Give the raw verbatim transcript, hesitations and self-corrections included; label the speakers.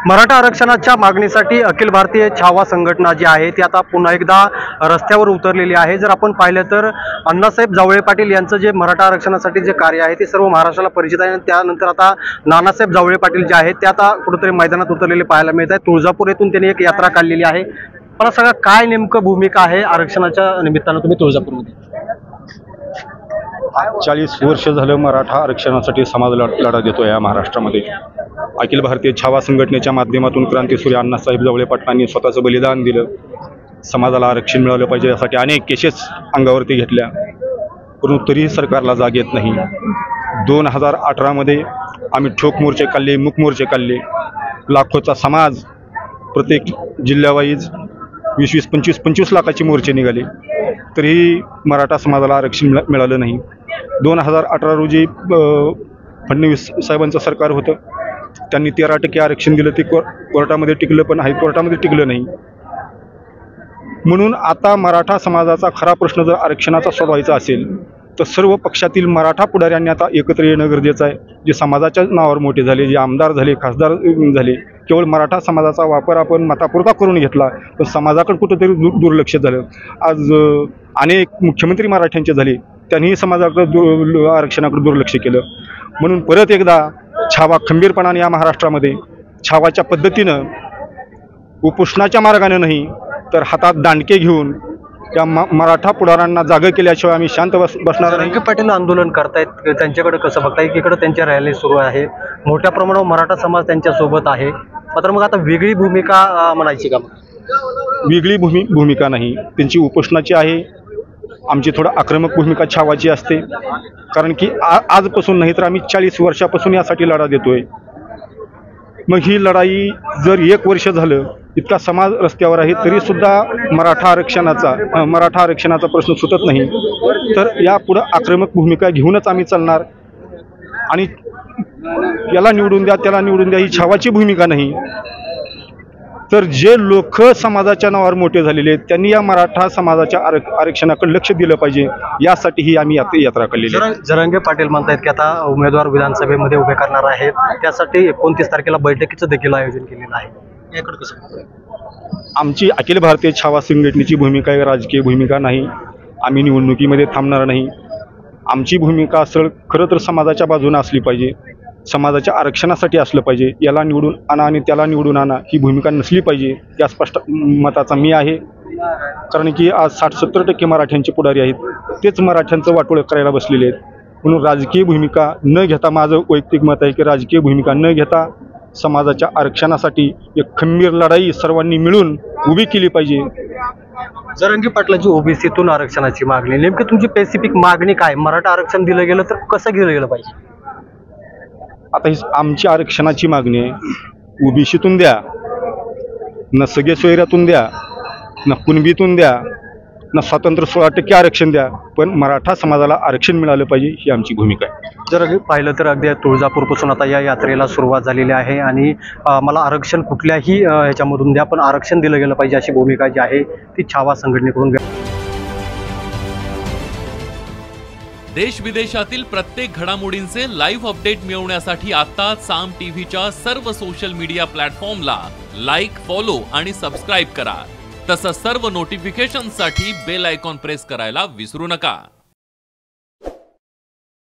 Speaker 1: मराठा आरक्षणाच्या मागणीसाठी अखिल भारतीय छावा संघटना जी आहे ती आता पुन्हा एकदा रस्त्यावर उतरलेली आहे। जर आपण पाहिलं तर अण्णासाहेब जावळे पाटील यांचं जे मराठा आरक्षणासाठी जे कार्य आहे ते सर्व महाराष्ट्राला परिचित आहे। त्यानंतर आता नानासाहेब जावळे पाटील जे आहेत ते आता कुठेतरी मैदानात उतरलेले पाहायला मिळत आहे। तुळजापूर येथून त्यांनी एक यात्रा काढलेली आहे। मला सगळं काय नेमकं भूमिका आहे आरक्षणाच्या निमित्तानं तुम्ही तुळजापूरमध्ये?
Speaker 2: चाळीस वर्ष झालं मराठा आरक्षणासाठी समाज लढा देतो या महाराष्ट्रामध्ये। अखिल भारतीय छावा संघटनेच्या माध्यमातून क्रांतीसूर्य अण्णासाहेब जावळे पाटलांनी स्वतःचं बलिदान दिलं। समाजाला आरक्षण मिळालं पाहिजे यासाठी अनेक केसेस अंगावरती घेतल्या, परंतु तरीही सरकारला जाग येत नाही। दोन हजार अठरामध्ये आम्ही ठोक मोर्चे काढले, मूक मोर्चे काढले, लाखोचा समाज प्रत्येक जिल्ह्यावाईज वीस वीस पंचवीस पंचवीस लाखाचे मोर्चे निघाले, तरीही मराठा समाजाला आरक्षण मिळा मिळालं नाही। दोन हजार अठरा रोजी फडणवीस साहेबांचं सरकार होतं, त्यांनी तेरा टक्के आरक्षण दिलं, ते को कोर्टामध्ये टिकलं, पण हायकोर्टामध्ये टिकलं नाही। म्हणून आता मराठा समाजाचा खरा प्रश्न जर आरक्षणाचा सोडवायचा असेल तर सर्व पक्षातील मराठा पुढाऱ्यांनी आता एकत्र येणं गरजेचं आहे। जे समाजाच्या नावावर मोठे झाले, जे आमदार झाले, खासदार झाले, केवळ मराठा समाजाचा वापर आपण मतापुरता करून घेतला, पण समाजाकडे कुठंतरी दु दुर्लक्ष झालं। आज अनेक मुख्यमंत्री मराठ्यांचे झाले, त्यांनीही समाजाकडे दु आरक्षणाकडे दुर्लक्ष केलं। म्हणून परत एकदा छावा खंबीरपणाने या महाराष्ट्रामध्ये छावाच्या पद्धतीनं उपोषणाच्या मार्गाने नाही तर हातात दांडके घेऊन त्या मराठा पुढाऱ्यांना जागा केल्याशिवाय आम्ही शांत बस बसणार नाही।
Speaker 1: पाटील आंदोलन करतायत, त्यांच्याकडे कसं बघता? एकीकडे त्यांच्या रॅली सुरू आहे, मोठ्या प्रमाणावर मराठा समाज त्यांच्या सोबत आहे, मात्र मग आता वेगळी भूमिका म्हणायची का?
Speaker 2: वेगळी भूमि भूमिका नाही त्यांची, उपोषणाची आहे। आमची थोडं आक्रमक भूमिका छावाची असते, कारण की आ आजपासून नाही तर आम्ही चाळीस वर्षापासून यासाठी लढा देतोय। मग ही लढाई जर एक वर्ष झालं, इतका समाज रस्त्यावर आहे, तरी सुद्धा मराठा आरक्षणाचा मराठा आरक्षणाचा प्रश्न सुटत नाही, तर यापुढे आक्रमक भूमिका घेऊनच आम्ही चालणार। आणि याला निवडून द्या, त्याला निवडून द्या ही छावाची भूमिका नाही, तर जे लोक समाजाच्या नावावर मोठे झालेले आहेत त्यांनी या मराठा समाजाच्या आर आरक्षणाकडे लक्ष दिलं पाहिजे, यासाठी ही आम्ही यात्रा काढलेली आहे।
Speaker 1: जरांगे पाटील म्हणतात की आता उमेदवार विधानसभेमध्ये उभे करणार आहेत, त्यासाठी एकोणतीस तारखेला बैठकीचं देखील आयोजन केलेलं आहे। याकडे कसं?
Speaker 2: आमची अखिल भारतीय छावा संघटनेची भूमिका आहे, राजकीय भूमिका नाही। आम्ही निवडणुकीमध्ये थांबणार नाही। आमची भूमिका असं खरं तर समाजाच्या बाजूने असली पाहिजे, समाजाच्या आरक्षणासाठी असलं पाहिजे। याला निवडून आणा आणि त्याला निवडून आणा ही भूमिका नसली पाहिजे, या स्पष्ट मताचा मी आहे। कारण की आज साठ सत्तर टक्के मराठ्यांचे पुढारी आहेत, तेच मराठ्यांचं वाटोळं करायला बसलेले आहेत। म्हणून राजकीय भूमिका न घेता, माझं वैयक्तिक मत आहे की राजकीय भूमिका न घेता समाजाच्या आरक्षणासाठी एक खंबीर लढाई सर्वांनी मिळून उभी केली पाहिजे।
Speaker 1: जरांगे पाटलांची ओबीसीतून आरक्षणाची मागणी, नेमकी तुमची स्पेसिफिक मागणी काय? मराठा आरक्षण दिलं गेलं तर कसं दिलं गेलं पाहिजे?
Speaker 2: आता ही आमची आरक्षणाची मागणी आहे, ओबीसीतून द्या, न सगळे सोयऱ्यातून द्या, न कुणबीतून द्या, न स्वातंत्र्य सोळा टक्के आरक्षण द्या, पण मराठा समाजाला आरक्षण मिळालं पाहिजे ही आमची भूमिका आहे।
Speaker 1: जर पाहिलं तर अगदी तुळजापूरपासून आता या यात्रेला सुरुवात झालेली आहे आणि मला आरक्षण कुठल्याही ह्याच्यामधून द्या, पण आरक्षण दिलं गेलं पाहिजे अशी भूमिका जी आहे ती छावा संघटनेकडून।
Speaker 3: देश विदेशातील प्रत्येक घडामोडींचे लाईव्ह अपडेट मिळवण्यासाठी आता साम टीव्हीच्या सर्व सोशल मीडिया प्लॅटफॉर्मला लाईक, फॉलो आणि सबस्क्राईब करा। तसंच सर्व नोटिफिकेशनसाठी बेल आयकॉन प्रेस करायला विसरू नका।